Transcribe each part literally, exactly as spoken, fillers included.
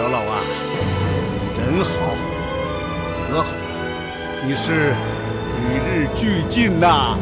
表老啊，你人好，德好，你是与日俱进呐。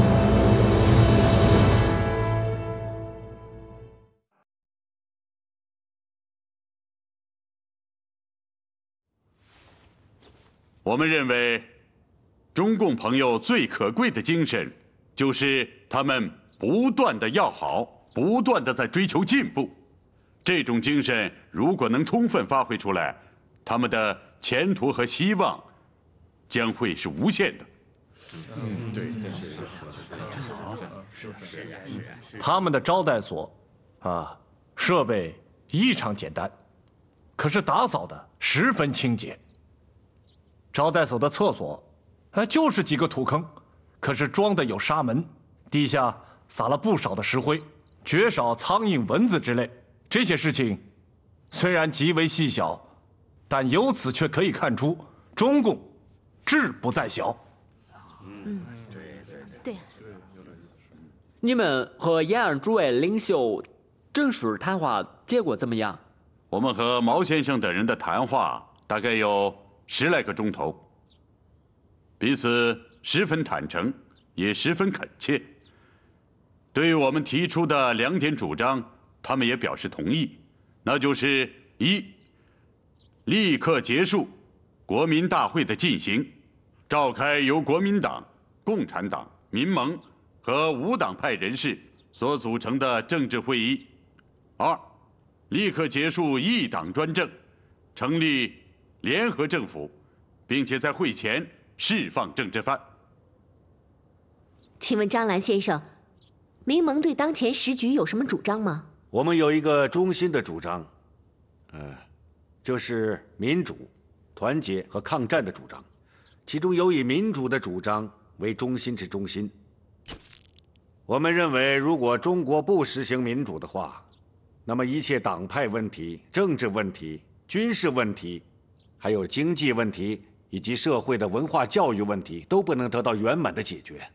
我们认为，中共朋友最可贵的精神，就是他们不断的要好，不断的在追求进步。这种精神如果能充分发挥出来，他们的前途和希望将会是无限的。 嗯，对，这是是是是。 他们的招待所，啊，设备异常简单，可是打扫的十分清洁。招待所的厕所，哎，就是几个土坑，可是装的有纱门，地下撒了不少的石灰，绝少苍蝇、蚊子之类。这些事情虽然极为细小，但由此却可以看出中共志不在小。 嗯，对。你们和延安诸位领袖正式谈话结果怎么样？ 我们和毛先生等人的谈话大概有十来个钟头，彼此十分坦诚，也十分恳切。对于我们提出的两点主张，他们也表示同意，那就是一，立刻结束国民大会的进行，召开由国民党、共产党、民盟和无党派人士所组成的政治会议；二，立刻结束一党专政，成立联合政府，并且在会前释放政治犯。 请问张澜先生，民盟对当前时局有什么主张吗？ 我们有一个中心的主张，呃，就是民主、团结和抗战的主张，其中有以民主的主张为中心之中心。我们认为，如果中国不实行民主的话，那么一切党派问题、政治问题、军事问题，还有经济问题以及社会的文化教育问题，都不能得到圆满的解决。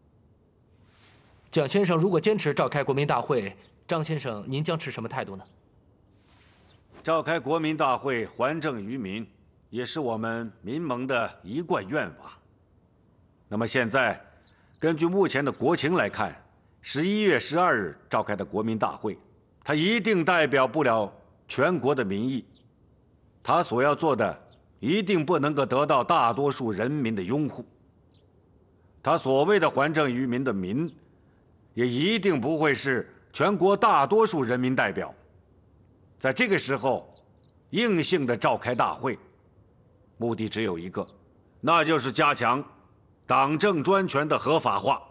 蒋先生如果坚持召开国民大会，张先生您将持什么态度呢？ 召开国民大会，还政于民，也是我们民盟的一贯愿望。那么现在，根据目前的国情来看，十一月十二日召开的国民大会，它一定代表不了全国的民意，他所要做的一定不能够得到大多数人民的拥护。他所谓的还政于民的民，也一定不会是全国大多数人民代表。在这个时候，硬性的召开大会，目的只有一个，那就是加强党政专权的合法化。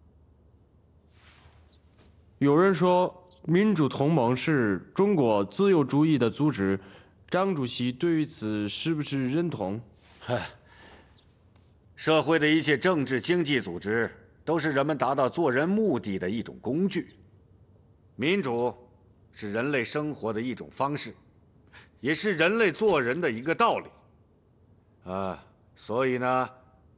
有人说，民主同盟是中国自由主义的组织，张主席对于此是不是认同？ 社会的一切政治经济组织都是人们达到做人目的的一种工具。民主是人类生活的一种方式，也是人类做人的一个道理。啊，所以呢，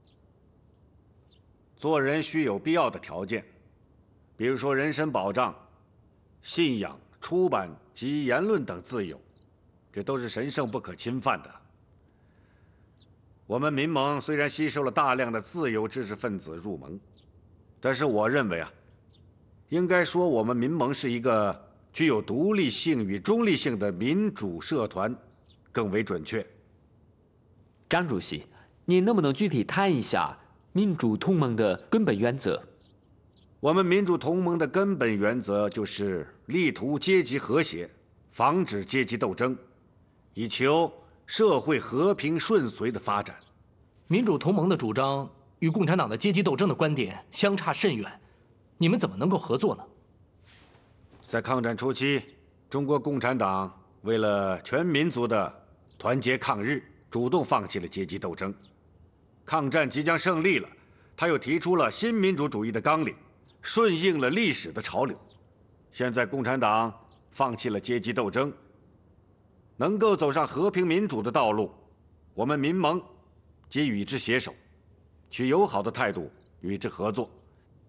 做人需有必要的条件，比如说人身保障、信仰、出版及言论等自由，这都是神圣不可侵犯的。我们民盟虽然吸收了大量的自由知识分子入盟，但是我认为啊，应该说我们民盟是一个具有独立性与中立性的民主社团，更为准确。 张主席，您能不能具体谈一下民主同盟的根本原则？ 我们民主同盟的根本原则就是力图阶级和谐，防止阶级斗争，以求社会和平顺遂的发展。 民主同盟的主张与共产党的阶级斗争的观点相差甚远，你们怎么能够合作呢？ 在抗战初期，中国共产党为了全民族的团结抗日，主动放弃了阶级斗争。抗战即将胜利了，他又提出了新民主主义的纲领，顺应了历史的潮流。现在共产党放弃了阶级斗争，能够走上和平民主的道路，我们民盟即与之携手，取友好的态度与之合作。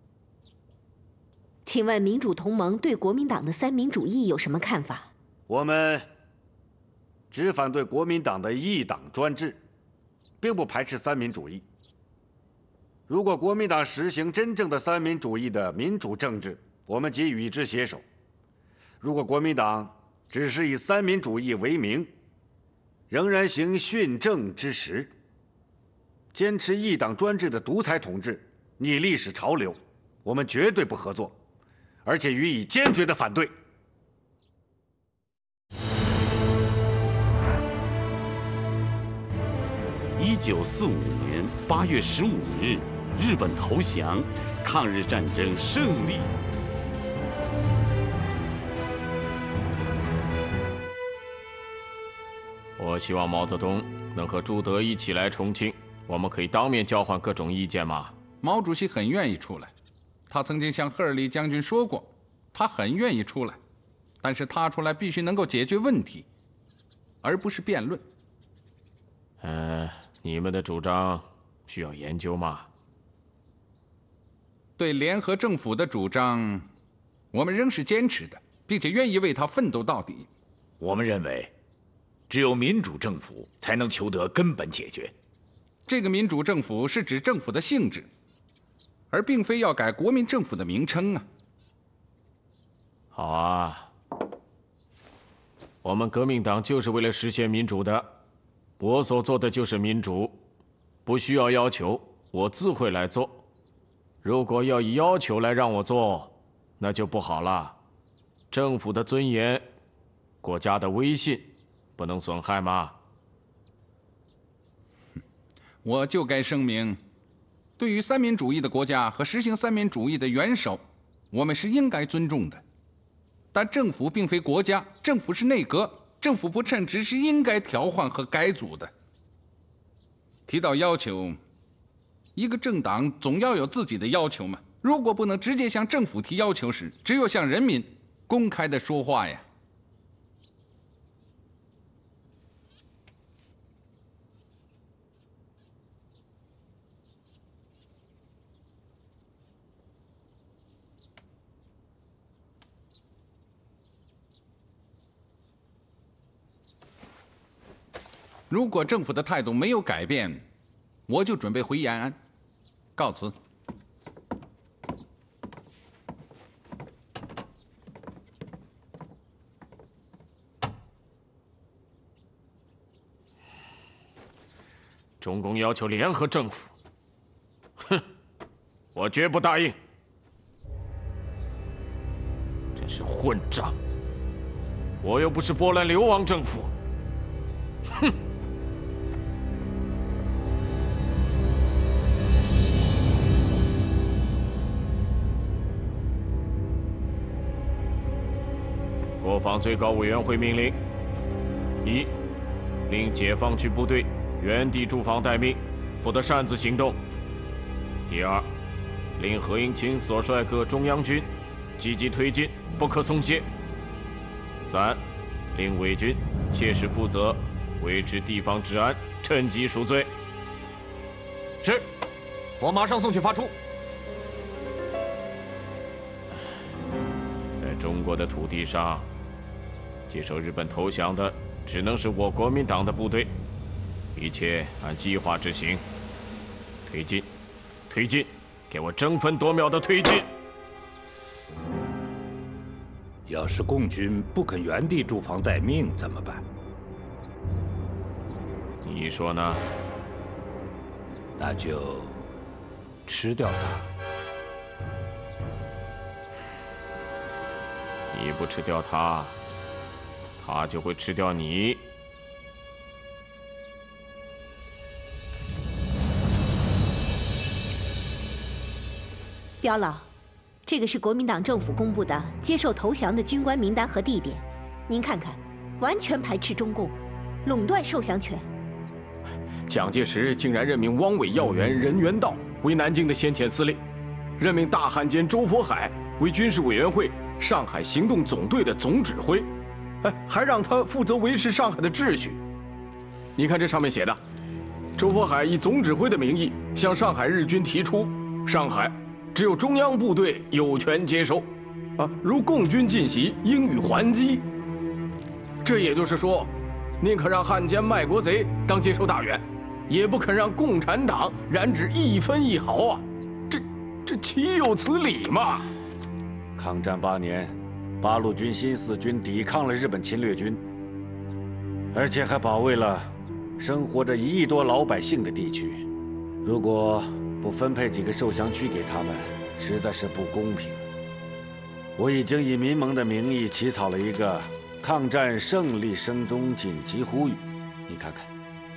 请问民主同盟对国民党的三民主义有什么看法？ 我们只反对国民党的一党专制，并不排斥三民主义。如果国民党实行真正的三民主义的民主政治，我们即与之携手；如果国民党只是以三民主义为名，仍然行训政之实，坚持一党专制的独裁统治，逆历史潮流，我们绝对不合作，而且予以坚决的反对。 一九四五年八月十五日，日本投降，抗日战争胜利。 我希望毛泽东能和朱德一起来重庆，我们可以当面交换各种意见吗？ 毛主席很愿意出来，他曾经向赫尔利将军说过，他很愿意出来，但是他出来必须能够解决问题，而不是辩论。 呃，你们的主张需要研究吗？ 对联合政府的主张，我们仍是坚持的，并且愿意为他奋斗到底。 我们认为，只有民主政府才能求得根本解决。 这个民主政府是指政府的性质，而并非要改国民政府的名称啊。 好啊，我们革命党就是为了实现民主的，我所做的就是民主，不需要要求，我自会来做。如果要以要求来让我做，那就不好了。政府的尊严，国家的威信，不能损害吗？ 我就该声明，对于三民主义的国家和实行三民主义的元首，我们是应该尊重的。但政府并非国家，政府是内阁，政府不称职是应该调换和改组的。提到要求，一个政党总要有自己的要求嘛。如果不能直接向政府提要求时，只有向人民公开的说话呀。如果政府的态度没有改变，我就准备回延安，告辞。 中共要求联合政府，哼，我绝不答应。真是混账！我又不是波兰流亡政府，哼！国防最高委员会命令：一，令解放区部队原地驻防待命，不得擅自行动。第二，令何应钦所率各中央军积极推进，不可松懈。三，令伪军切实负责，维持地方治安，趁机赎罪。 是，我马上送去发出。 在中国的土地上，接受日本投降的只能是我国民党的部队，一切按计划执行。推进，推进，给我争分夺秒的推进！ 要是共军不肯原地驻防待命怎么办？ 你说呢？ 那就吃掉它。 你不吃掉它，它就会吃掉你。 刁老，这个是国民党政府公布的接受投降的军官名单和地点，您看看，完全排斥中共，垄断受降权。 蒋介石竟然任命汪伪要员任元道为南京的先遣司令，任命大汉奸周佛海为军事委员会上海行动总队的总指挥，哎，还让他负责维持上海的秩序。你看这上面写的，周佛海以总指挥的名义向上海日军提出，上海只有中央部队有权接收，啊，如共军进袭，应予还击。这也就是说， 宁可让汉奸卖国贼当接收大员，也不肯让共产党染指一分一毫啊！这这岂有此理嘛！ 抗战八年，八路军新四军抵抗了日本侵略军，而且还保卫了生活着一亿多老百姓的地区。如果不分配几个受降区给他们，实在是不公平。我已经以民盟的名义起草了一个抗战胜利声中紧急呼吁，你看看。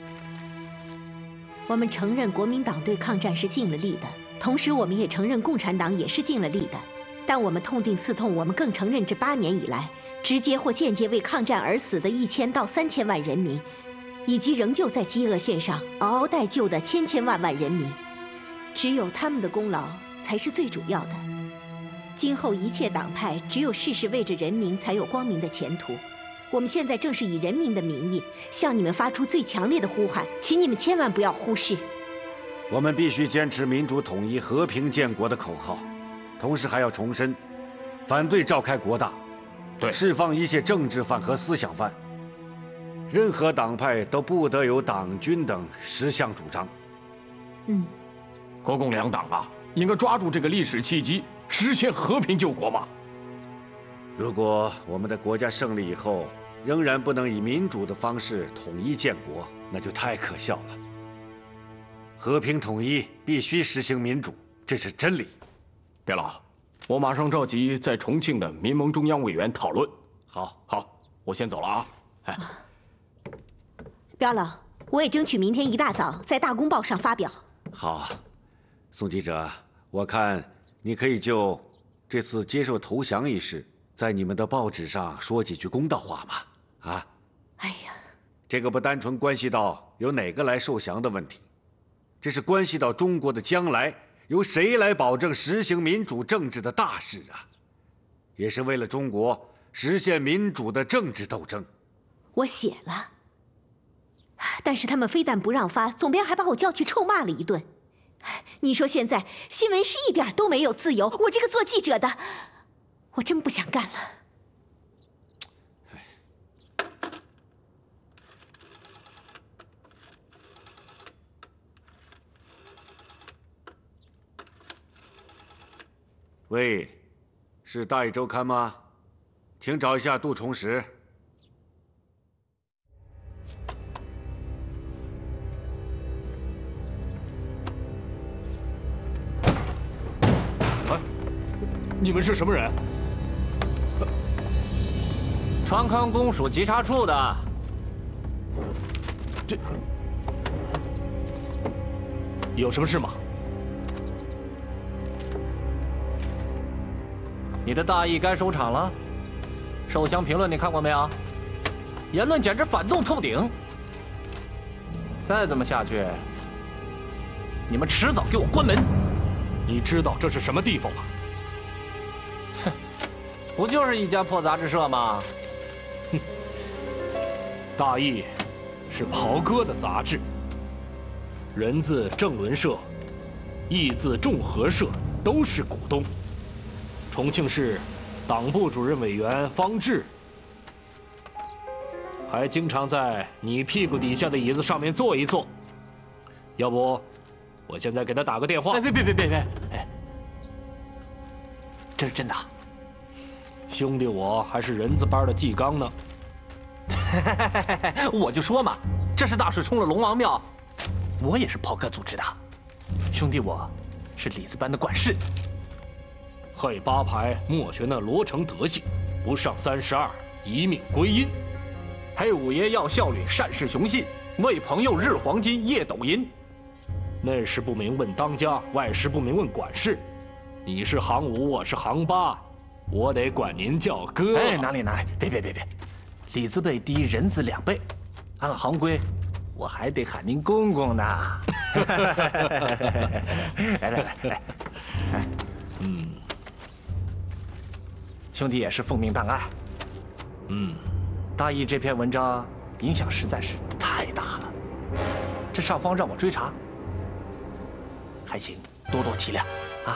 我们承认国民党对抗战是尽了力的，同时我们也承认共产党也是尽了力的。但我们痛定思痛，我们更承认这八年以来，直接或间接为抗战而死的一千到三千万人民，以及仍旧在饥饿线上嗷嗷待救的千千万万人民，只有他们的功劳才是最主要的。今后一切党派，只有事事为着人民，才有光明的前途。我们现在正是以人民的名义，向你们发出最强烈的呼喊，请你们千万不要忽视。 我们必须坚持民主统一、和平建国的口号，同时还要重申，反对召开国大， 对， 释放一切政治犯和思想犯。任何党派都不得有党军等十项主张。 嗯， 国共两党啊，应该抓住这个历史契机，实现和平救国嘛。 如果我们的国家胜利以后，仍然不能以民主的方式统一建国，那就太可笑了。和平统一必须实行民主，这是真理。 别老，我马上召集在重庆的民盟中央委员讨论。 好， 好，我先走了啊。哎， 彪老，我也争取明天一大早在大公报上发表。 好，宋记者，我看你可以就这次接受投降一事，在你们的报纸上说几句公道话嘛。啊， 哎呀， 这个不单纯关系到由哪个来受降的问题，这是关系到中国的将来由谁来保证实行民主政治的大事啊，也是为了中国实现民主的政治斗争。 我写了，但是他们非但不让发，总编还把我叫去臭骂了一顿。你说现在新闻是一点都没有自由，我这个做记者的，我真不想干了。 喂，是大义周刊吗？请找一下杜重实。 啊，你们是什么人？ 川康公署稽查处的。 这有什么事吗？ 你的大义该收场了。受降评论你看过没有？言论简直反动透顶。再这么下去，你们迟早给我关门。 你知道这是什么地方吗？ 哼，不就是一家破杂志社吗？ 哼，大义是袍哥的杂志，人字正文社，义字众和社都是股东。重庆市党部主任委员方志，还经常在你屁股底下的椅子上面坐一坐。要不，我现在给他打个电话。 哎，别别别别别！哎，这是真的。 兄弟，我还是人字班的纪纲呢。 我就说嘛，这是大水冲了龙王庙，我也是袍哥组织的。兄弟，我是李字班的管事。 害八牌莫学那罗成德行，不上三十二，一命归阴。 黑五爷要效率，善事雄信，为朋友日黄金，夜抖银。 内事不明问当家，外事不明问管事。你是行五，我是行八，我得管您叫哥。 哎，哪里哪里，别别别别，李字辈低，人字两倍，按行规，我还得喊您公公呢。来来来来，嗯。兄弟也是奉命办案，嗯，大义这篇文章影响实在是太大了，这上方让我追查，还请多多体谅啊。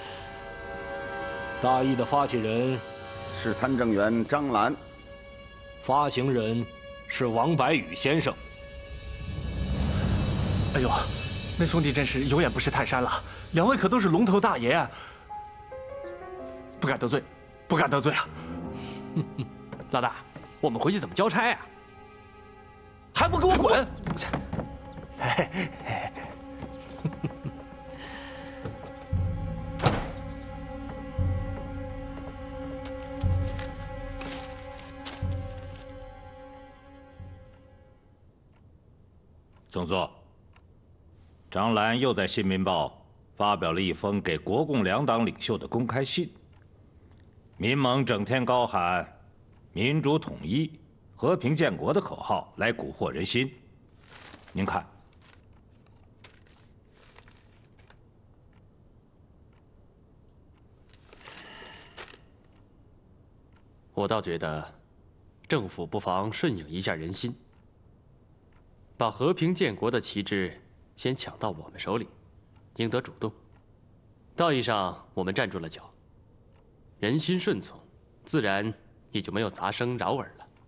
大义的发起人是参政员张澜， 发行人是王白羽先生。 哎呦，那兄弟真是有眼不识泰山了，两位可都是龙头大爷啊，不敢得罪，不敢得罪啊！ 老大，我们回去怎么交差啊？ 还不给我滚！ 总座，张澜又在《新民报》发表了一封给国共两党领袖的公开信。民盟整天高喊“民主统一、和平建国”的口号来蛊惑人心，您看。 我倒觉得，政府不妨顺应一下人心。把和平建国的旗帜先抢到我们手里，赢得主动。道义上我们站住了脚，人心顺从，自然也就没有杂声扰耳了。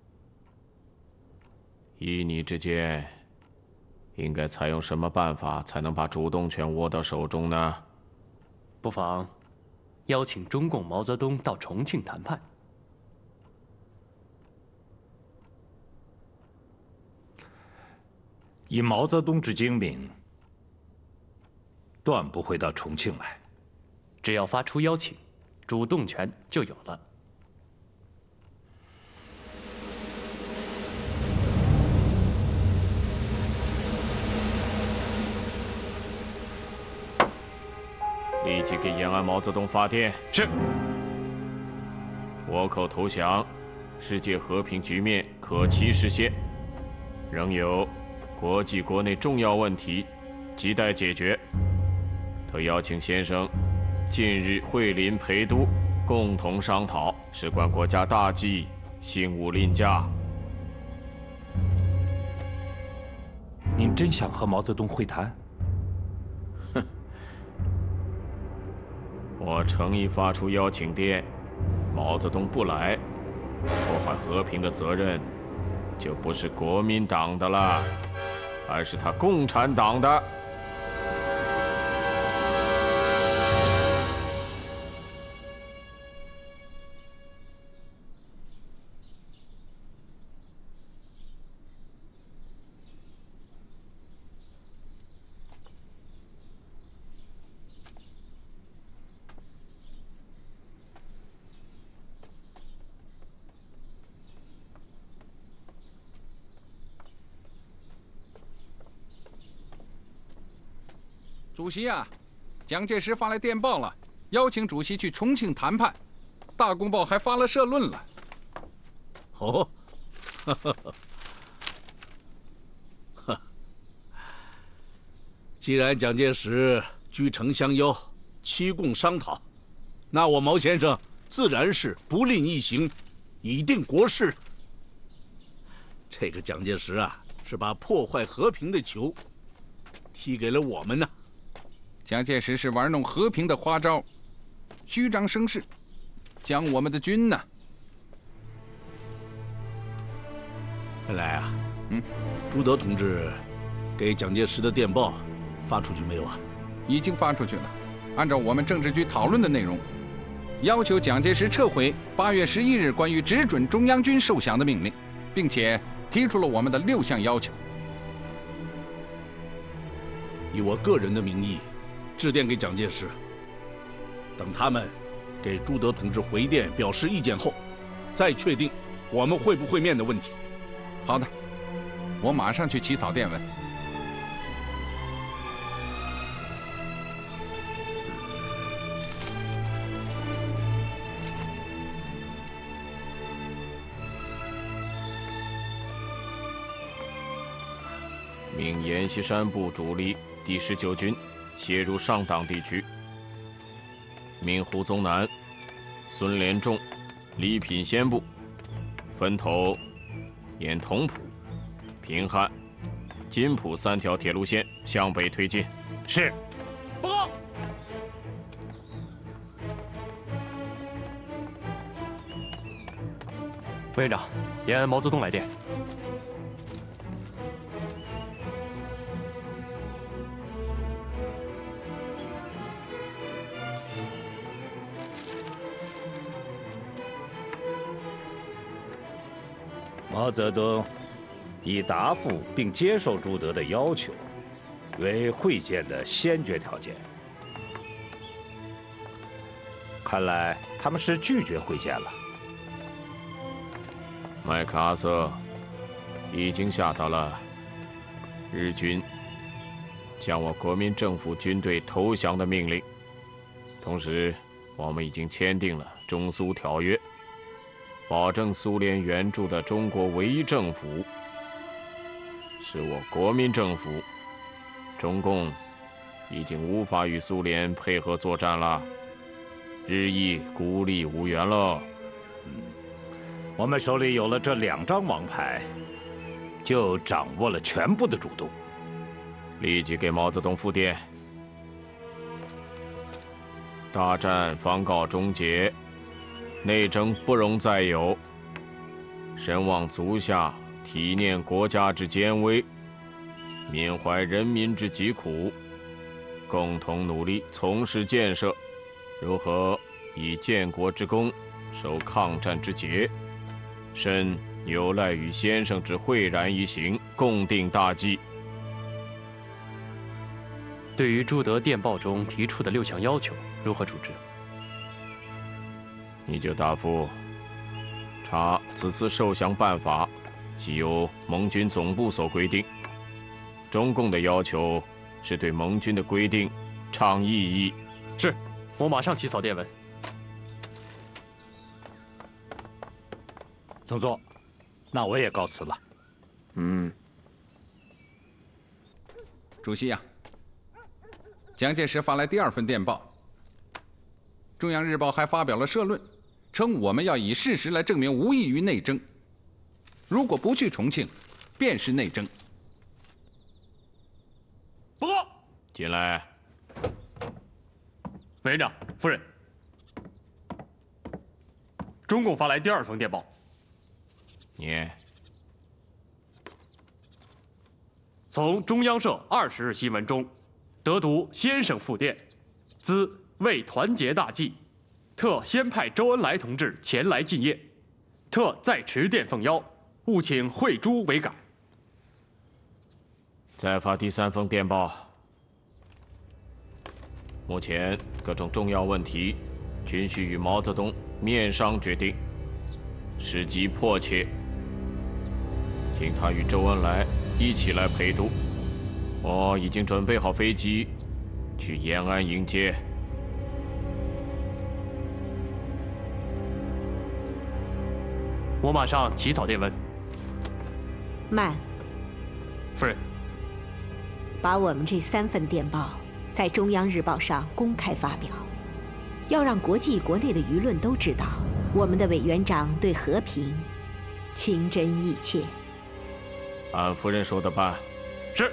依你之见，应该采用什么办法才能把主动权握到手中呢？ 不妨邀请中共毛泽东到重庆谈判。 以毛泽东之精明，断不会到重庆来。 只要发出邀请，主动权就有了。 立即给延安毛泽东发电。 是。 倭寇投降，世界和平局面可期实现。仍有国际国内重要问题亟待解决，特邀请先生近日会临陪都，共同商讨，事关国家大计，幸勿吝驾。 您真想和毛泽东会谈？ 哼，我诚意发出邀请电，毛泽东不来，破坏和平的责任就不是国民党的了，而是他共产党的。 主席啊，蒋介石发来电报了，邀请主席去重庆谈判。大公报还发了社论了。 哦，哈哈哈！既然蒋介石居城相邀，期共商讨，那我毛先生自然是不吝一行，以定国事。这个蒋介石啊，是把破坏和平的球踢给了我们呢。 蒋介石是玩弄和平的花招，虚张声势，将我们的军呢？ 原来啊，嗯，朱德同志给蒋介石的电报发出去没有啊？ 已经发出去了。按照我们政治局讨论的内容，要求蒋介石撤回八月十一日关于只准中央军受降的命令，并且提出了我们的六项要求。 以我个人的名义致电给蒋介石，等他们给朱德同志回电表示意见后，再确定我们会不会面的问题。 好的，我马上去起草电文。 命阎锡山部主力第十九军协入上党地区，命胡宗南、孙连仲、李品仙部分头沿同蒲、平汉、津浦三条铁路线向北推进。 是。 报告。 委员长，延安毛泽东来电。 毛泽东已答复并接受朱德的要求，为会见的先决条件。看来他们是拒绝会见了。 麦克阿瑟已经下达了日军向我国民政府军队投降的命令，同时我们已经签订了中苏条约。 保证苏联援助的中国唯一政府是我国民政府，中共已经无法与苏联配合作战了，日益孤立无援了。 嗯，我们手里有了这两张王牌，就掌握了全部的主动。 立即给毛泽东复电，大战方告终结。 内争不容再有，神望足下体念国家之艰危，缅怀人民之疾苦，共同努力从事建设。如何以建国之功守抗战之节，甚有赖于先生之慧然一行，共定大计。 对于朱德电报中提出的六项要求，如何处置？ 你就答复：查此次受降办法，系由盟军总部所规定。中共的要求是对盟军的规定倡异议。 是，我马上起草电文。 总座，那我也告辞了。 嗯。 主席呀、啊，蒋介石发来第二份电报。中央日报还发表了社论。 称我们要以事实来证明无异于内争，如果不去重庆，便是内争。 报告， 进来。 委员长，夫人，中共发来第二封电报。 念。 从中央社二十日新闻中，得读先生复电，兹为团结大计。 特先派周恩来同志前来进谒，特再持电奉邀，务请会诸为改。 再发第三封电报。目前各种重要问题均需与毛泽东面商决定，时机迫切，请他与周恩来一起来陪读。我已经准备好飞机，去延安迎接。 我马上起草电文。 慢， 夫人， 把我们这三份电报在中央日报上公开发表，要让国际国内的舆论都知道，我们的委员长对和平情真意切。 按夫人说的办。 是。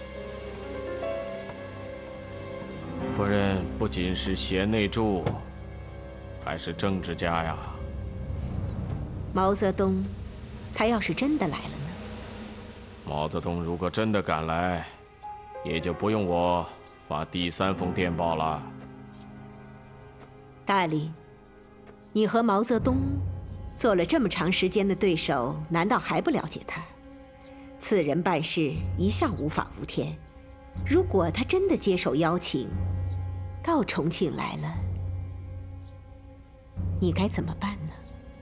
夫人不仅是贤内助，还是政治家呀。 毛泽东，他要是真的来了呢？ 毛泽东如果真的赶来，也就不用我发第三封电报了。 大理，你和毛泽东做了这么长时间的对手，难道还不了解他？此人办事一向无法无天。如果他真的接受邀请，到重庆来了，你该怎么办呢？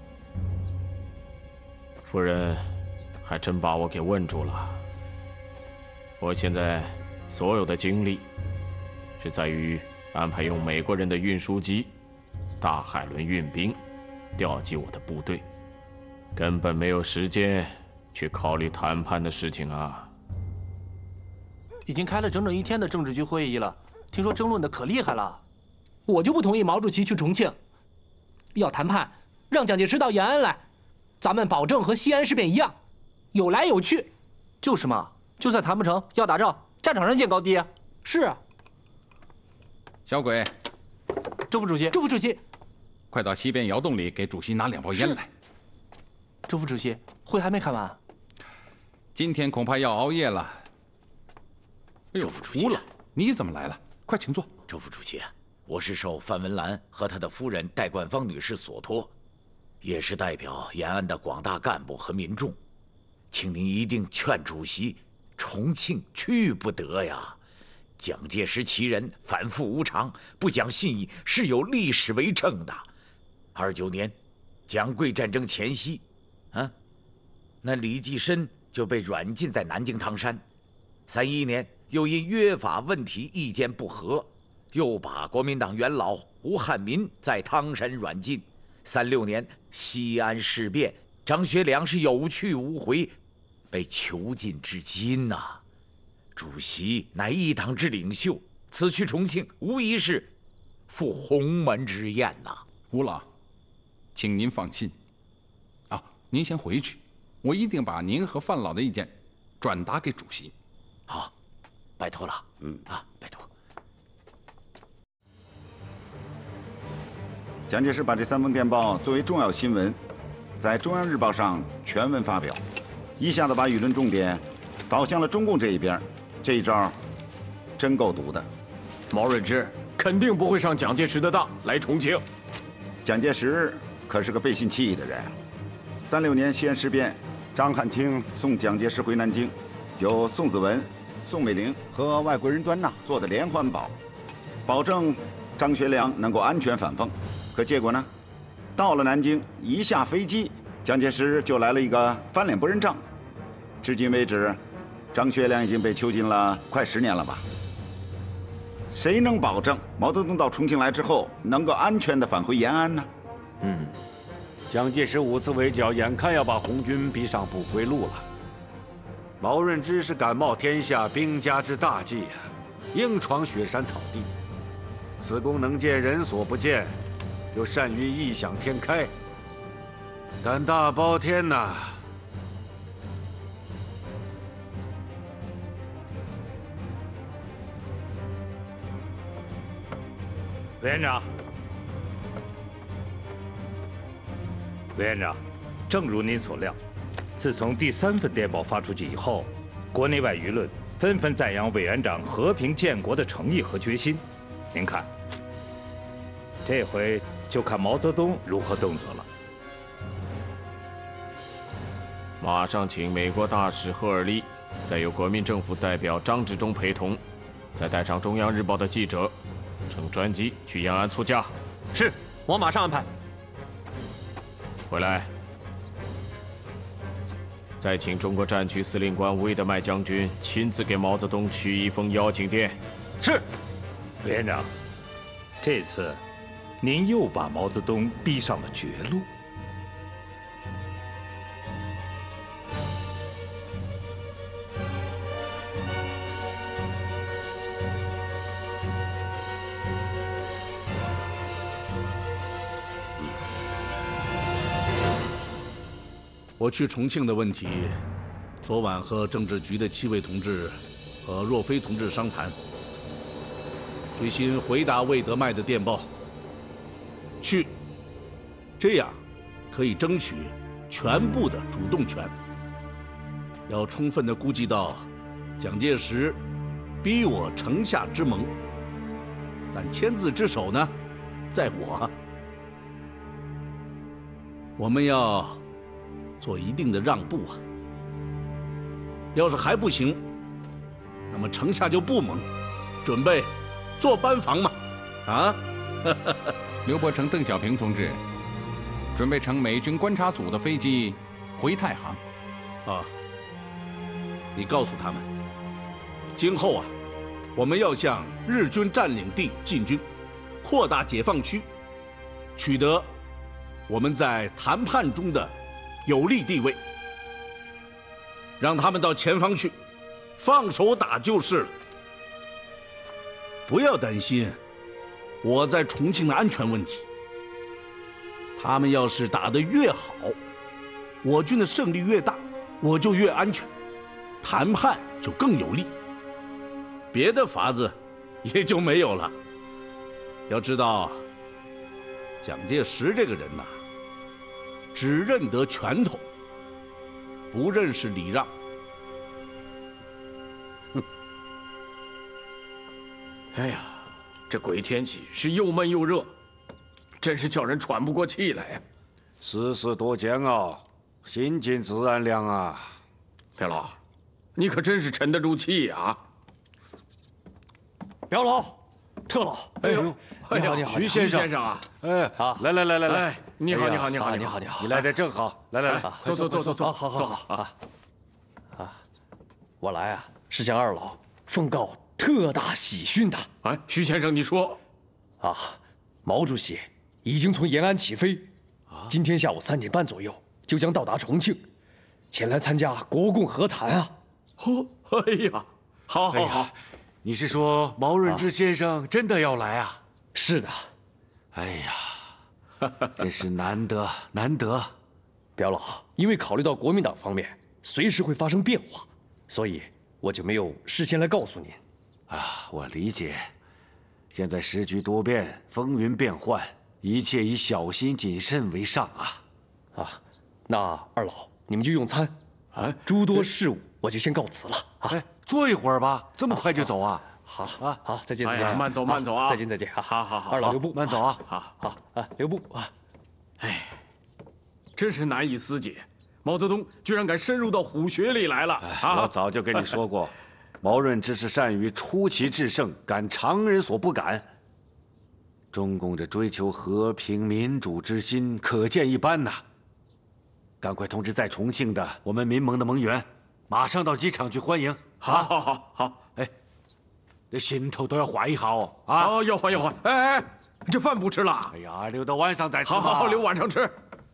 夫人，还真把我给问住了。我现在所有的精力，是在于安排用美国人的运输机、大海轮运兵，调集我的部队，根本没有时间去考虑谈判的事情啊。 已经开了整整一天的政治局会议了，听说争论的可厉害了。 我就不同意毛主席去重庆，要谈判，让蒋介石到延安来。 咱们保证和西安事变一样，有来有去。 就是嘛，就算谈不成，要打仗，战场上见高低啊。 是啊。 小鬼， 周副主席， 周副主席， 快到西边窑洞里给主席拿两包烟来。 周副主席，会还没开完？ 今天恐怕要熬夜了。哎呦， 周副主席， 吴老，你怎么来了？快请坐。 周副主席，我是受范文澜和他的夫人戴冠芳女士所托，也是代表延安的广大干部和民众，请您一定劝主席，重庆去不得呀！蒋介石其人反复无常，不讲信义，是有历史为证的。二九年，蒋桂战争前夕，啊，那李济深就被软禁在南京汤山。三一年，又因约法问题意见不合，又把国民党元老胡汉民在汤山软禁。三六年西安事变，张学良是有去无回，被囚禁至今呐、啊。主席乃一党之领袖，此去重庆无疑是赴鸿门之宴呐、啊。 吴老，请您放心。啊，您先回去，我一定把您和范老的意见转达给主席。 好，拜托了。嗯啊，拜托。 蒋介石把这三封电报作为重要新闻，在中央日报上全文发表，一下子把舆论重点导向了中共这一边。这一招真够毒的。 毛润之肯定不会上蒋介石的当来重庆。 蒋介石可是个背信弃义的人。三六年西安事变，张汉卿送蒋介石回南京，由宋子文、宋美龄和外国人端纳做的连环保，保证张学良能够安全返奉。可结果呢？到了南京，一下飞机，蒋介石就来了一个翻脸不认账。至今为止，张学良已经被囚禁了快十年了吧？谁能保证毛泽东到重庆来之后能够安全地返回延安呢？ 嗯，蒋介石五次围剿，眼看要把红军逼上不归路了。毛润之是敢冒天下兵家之大忌啊，硬闯雪山草地，此功能见人所不见，又善于异想天开，胆大包天呐、啊！ 委员长，委员长，正如您所料，自从第三份电报发出去以后，国内外舆论纷纷赞扬委员长和平建国的诚意和决心。您看，这回就看毛泽东如何动作了。 马上请美国大使赫尔利，再由国民政府代表张治中陪同，再带上中央日报的记者，乘专机去延安促驾。 是，我马上安排。 回来，再请中国战区司令官魏德迈将军亲自给毛泽东取一封邀请电。 是， 委员长，这次您又把毛泽东逼上了绝路。 我去重庆的问题，昨晚和政治局的七位同志和若飞同志商谈，决心回答魏德迈的电报。去，这样可以争取全部的主动权。要充分的估计到蒋介石逼我城下之盟，但签字之手呢，在我。我们要做一定的让步啊！要是还不行，那么城下就不盟，准备做班房嘛！啊！ 刘伯承、邓小平同志准备乘美军观察组的飞机回太行。 啊！你告诉他们，今后啊，我们要向日军占领地进军，扩大解放区，取得我们在谈判中的有利地位，让他们到前方去，放手打就是了。不要担心我在重庆的安全问题。他们要是打得越好，我军的胜利越大，我就越安全，谈判就更有利，别的法子也就没有了。要知道，蒋介石这个人呐、啊，只认得拳头， 不认识礼让。 哼！哎呀，这鬼天气是又闷又热，真是叫人喘不过气来呀！ 世事多艰熬，心静自然凉啊。 表老，你可真是沉得住气呀！ 表老、特老， 哎呦， 哎呀，徐先生， 先生啊， 哎，好，来来来来来， 你好，你好，你好， 你好，你好，你来的正好，来来来， 走走走走走， 好好好啊啊！我来啊，是向二老奉告特大喜讯的。 哎，徐先生，你说啊，毛主席已经从延安起飞，今天下午三点半左右就将到达重庆，前来参加国共和谈啊！ 哦，哎呀，好，好，好。 你是说毛润之先生真的要来啊？ 是的。 哎呀，真是难得难得。 表老，因为考虑到国民党方面随时会发生变化，所以我就没有事先来告诉您。 啊，我理解。现在时局多变，风云变幻，一切以小心谨慎为上啊！ 啊，那二老你们就用餐，啊，诸多事务我就先告辞了啊。 哎，坐一会儿吧，这么快就走啊？ 好啊，好，再见再哎见， 慢走慢走啊！ 再见再见，好， 好好好， 二老留步， 慢走啊！ 好， 好啊，留步啊！ 哎，真是难以思解，毛泽东居然敢深入到虎穴里来了啊！ 我早就跟你说过，毛润之是善于出奇制胜，敢常人所不敢。中共这追求和平民主之心可见一斑呐！赶快通知在重庆的我们民盟的盟员，马上到机场去欢迎。 好，好，好，好。 哎，这心头都要缓一下哦。啊， 哦，要缓要缓。哎哎，这饭不吃了。 哎呀，留到晚上再吃。 好好好，留晚上吃。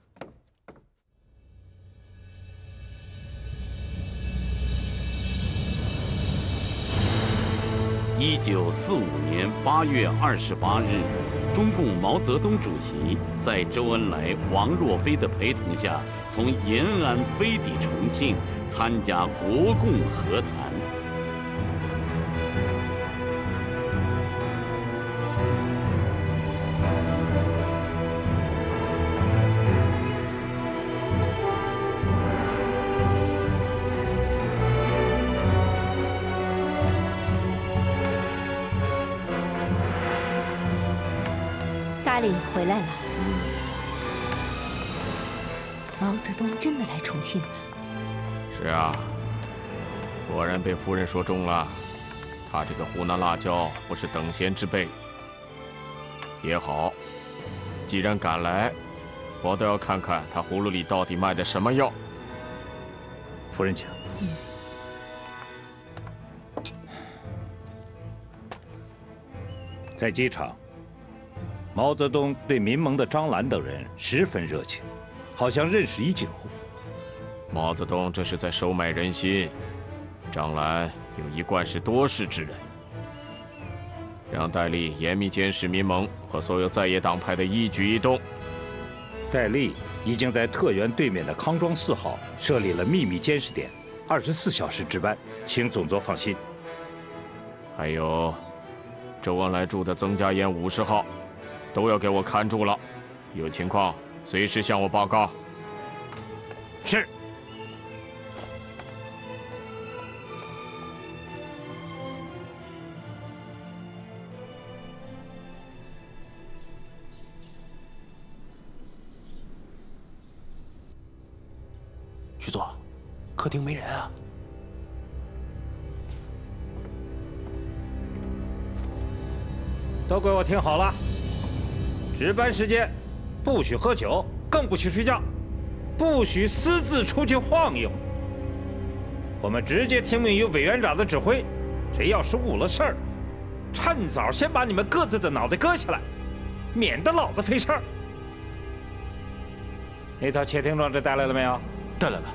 一九四五年八月二十八日，中共毛泽东主席在周恩来、王若飞的陪同下，从延安飞抵重庆，参加国共和谈。 大力回来了。毛泽东真的来重庆了。 是啊，果然被夫人说中了。他这个湖南辣椒不是等闲之辈。也好，既然赶来，我倒要看看他葫芦里到底卖的什么药。 夫人请。 嗯。 在机场。毛泽东对民盟的张澜等人十分热情，好像认识已久。 毛泽东这是在收买人心。张澜有一贯是多事之人，让戴笠严密监视民盟和所有在野党派的一举一动。 戴笠已经在特原对面的康庄四号设立了秘密监视点，二十四小时值班，请总座放心。 还有，周恩来住的曾家堰五十号。都要给我看住了，有情况随时向我报告。 是。 局座，客厅没人啊。 都给我听好了。值班时间，不许喝酒，更不许睡觉，不许私自出去晃悠。我们直接听命于委员长的指挥，谁要是误了事儿，趁早先把你们各自的脑袋割下来，免得老子费事儿。那套窃听装置带来了没有？ 带来了。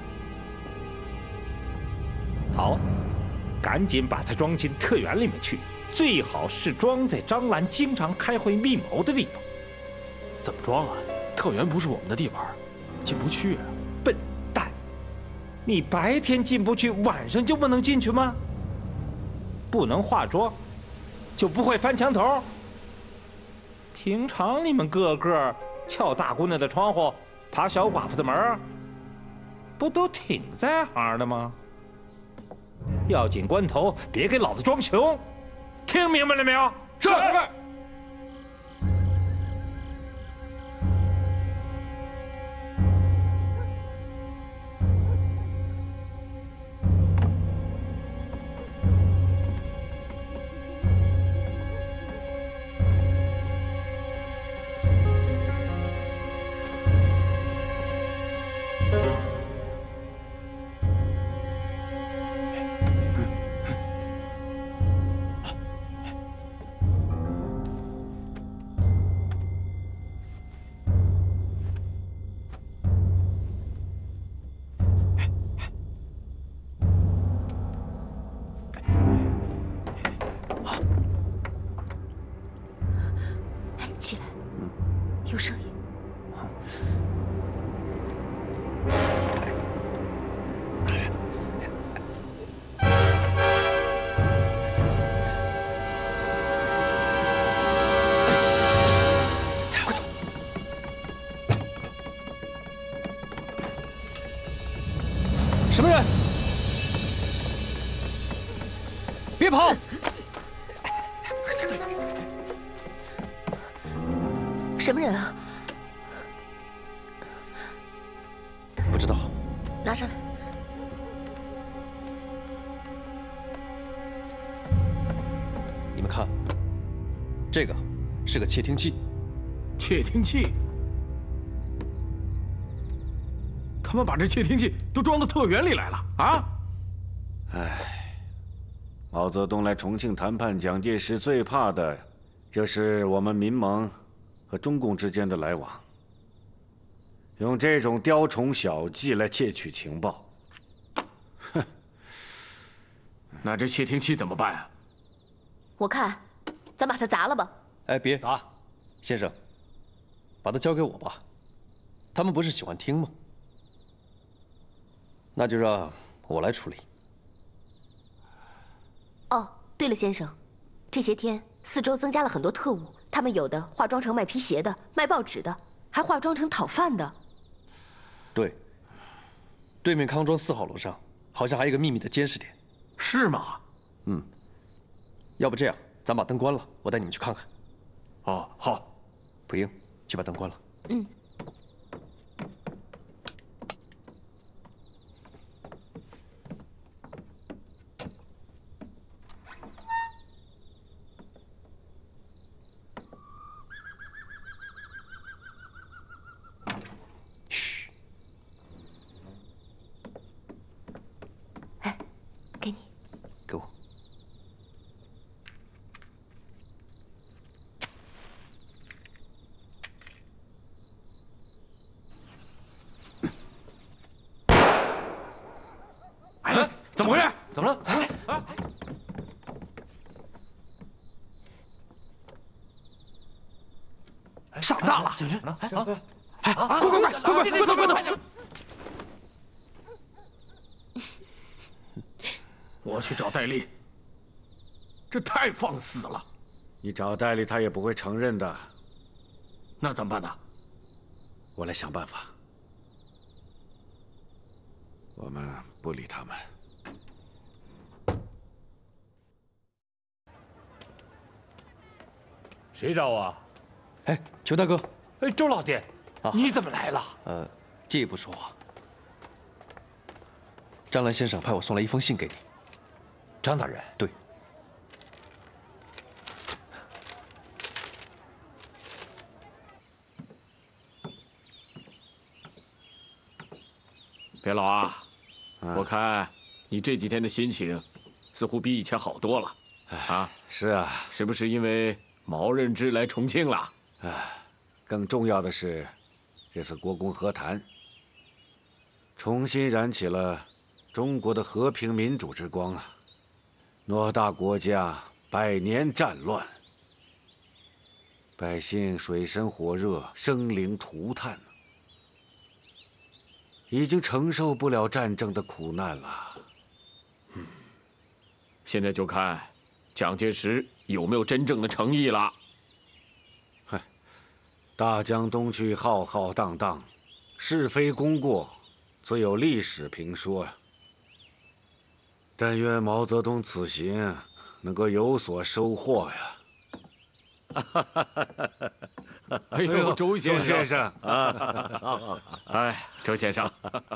好，赶紧把它装进特原里面去，最好是装在张澜经常开会密谋的地方。 怎么装啊？特原不是我们的地盘，进不去啊！ 笨蛋，你白天进不去，晚上就不能进去吗？不能化妆，就不会翻墙头？平常你们个个撬大姑娘的窗户，爬小寡妇的门， 不都挺在行的吗？要紧关头别给老子装穷，听明白了没有？是。 起来，有声音。 快走！什么人？别跑！ 什么人啊？ 不知道。 拿上来。 你们看，这个是个窃听器。 窃听器？他们把这窃听器都装到特园里来了啊！ 唉，毛泽东来重庆谈判，蒋介石最怕的就是我们民盟和中共之间的来往，用这种雕虫小技来窃取情报。 哼，那这窃听器怎么办啊？ 我看，咱把它砸了吧。 哎，别砸，先生，把它交给我吧。他们不是喜欢听吗？那就让我来处理。 哦，对了，先生，这些天四周增加了很多特务，他们有的化妆成卖皮鞋的、卖报纸的，还化妆成讨饭的。 对，对面康庄四号楼上好像还有一个秘密的监视点。 是吗？ 嗯。要不这样，咱把灯关了，我带你们去看看。 哦，好。 蒲英，去把灯关了。 嗯。 嘘。 哎，给你。 给我。 哎，怎么回事？ 怎么了？哎啊！ 上当了！ 哎啊！ 哎，快快快快快快快快快！我去找戴笠，这太放肆了。 你找戴笠，他也不会承认的。 那怎么办呢？ 我来想办法。我们不理他们。 谁找我？ 哎，裘大哥。 哎，周老弟， 啊， 你怎么来了？ 呃，借一步说话。张兰先生派我送来一封信给你。 张大人。 对。 别老啊，我看你这几天的心情似乎比以前好多了。啊， 是啊， 是不是因为毛任之来重庆了？ 哎，更重要的是，这次国共和谈，重新燃起了中国的和平民主之光啊！偌大国家百年战乱，百姓水深火热，生灵涂炭，已经承受不了战争的苦难了。 嗯，现在就看蒋介石有没有真正的诚意了。 大江东去，浩浩荡荡，是非功过， 自有历史评说。但愿毛泽东此行能够有所收获呀！ 哎呦，周先生， 周先生啊，哎，周先生，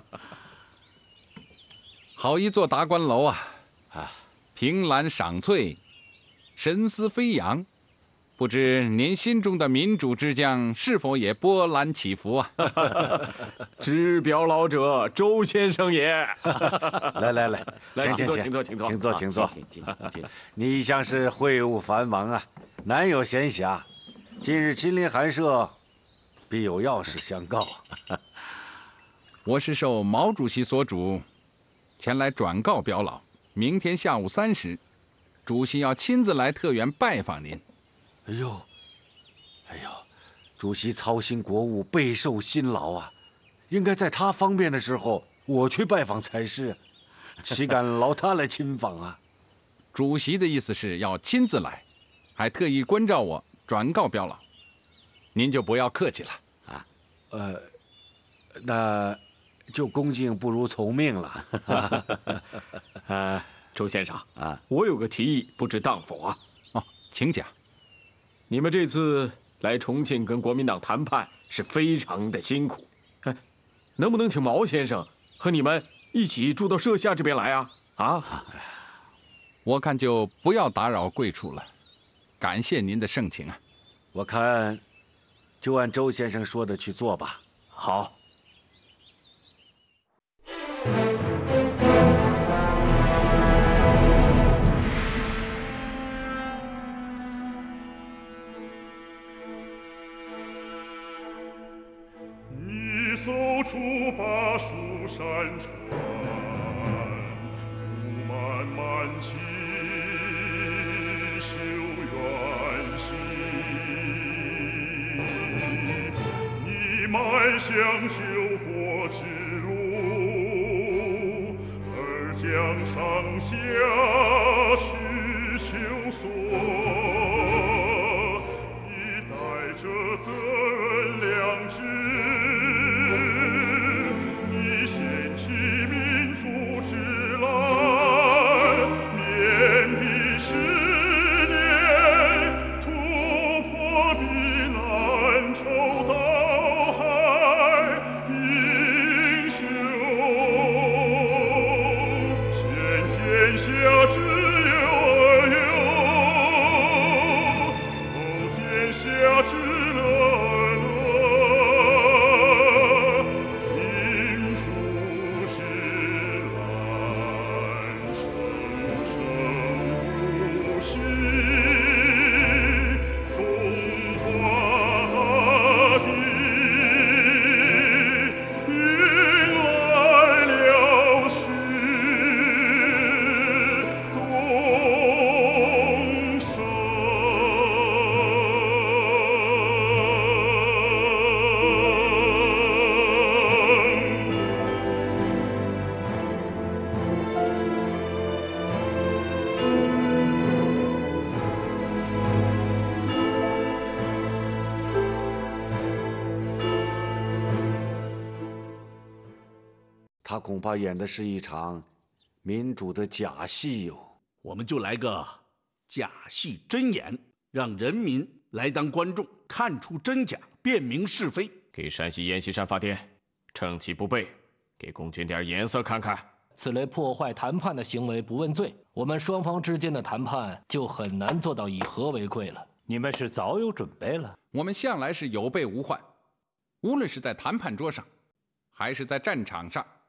好一座达官楼啊！啊，凭栏赏翠，神思飞扬。不知您心中的民主之江是否也波澜起伏啊？ 知表老者，周先生也。 来来来， 来，请坐， 请坐，请坐， 请坐，请坐。你一向是会务繁忙啊，难有闲暇。今日亲临寒舍，必有要事相告。 我是受毛主席所嘱，前来转告表老，明天下午三时，主席要亲自来特园拜访您。 哎呦，哎呦，主席操心国务，备受辛劳啊，应该在他方便的时候，我去拜访才是，岂敢劳他来亲访啊？ 主席的意思是要亲自来，还特意关照我转告表老，您就不要客气了啊。呃，那就恭敬不如从命了。 呃，周先生啊，我有个提议，不知当否啊？ 哦，请讲。 你们这次来重庆跟国民党谈判是非常的辛苦，哎，能不能请毛先生和你们一起住到舍下这边来啊？啊， 我看就不要打扰贵处了，感谢您的盛情啊。 我看就按周先生说的去做吧。 好。 走出巴蜀山川，路漫漫其修远兮。你迈向救国之路，而将上下须求索，你带着责任良知。掀起民主之澜，面壁十年，突破避难，抽刀海英雄。现天下只有二有，后天下只乐。 他恐怕演的是一场民主的假戏哟。 我们就来个假戏真演，让人民来当观众，看出真假，辨明是非。 给山西阎锡山发电，趁其不备，给共军点颜色看看。 此类破坏谈判的行为不问罪，我们双方之间的谈判就很难做到以和为贵了。 你们是早有准备了？ 我们向来是有备无患，无论是在谈判桌上，还是在战场上。